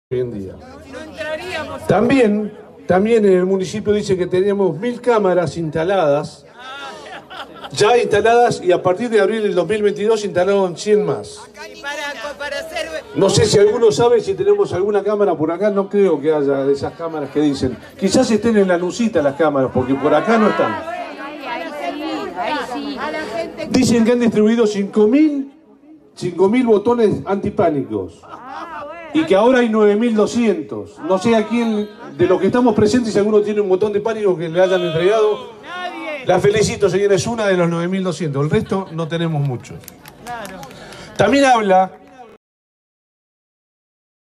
hoy en día. También en el municipio dice que tenemos 1000 cámaras instaladas, ya instaladas, y a partir de abril del 2022 instalaron 100 más. No sé si alguno sabe si tenemos alguna cámara por acá, no creo que haya de esas cámaras que dicen. Quizás estén en la Nucita las cámaras, porque por acá no están. Dicen que han distribuido 5.000 botones antipánicos. Y que ahora hay 9.200. No sé a quién de los que estamos presentes, si alguno tiene un botón de pánico que le hayan entregado. La felicito, señora, es una de los 9.200. El resto no tenemos muchos. También habla